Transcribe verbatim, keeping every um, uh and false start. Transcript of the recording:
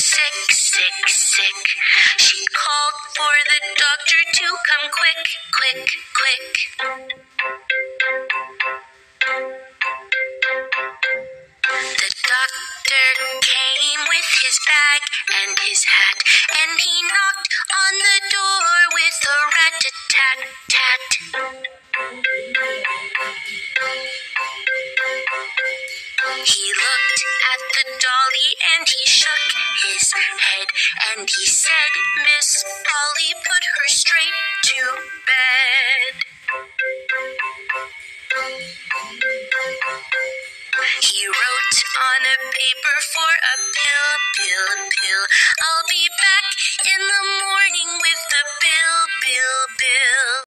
sick, sick, sick. She called for the doctor to come quick, quick, quick. The doctor came with his bag and his hat, and he knocked on the door with a rat-a-tat-tat. He looked at the dolly and he shook his head, and he said, Miss Pol-ly, put her straight to bed.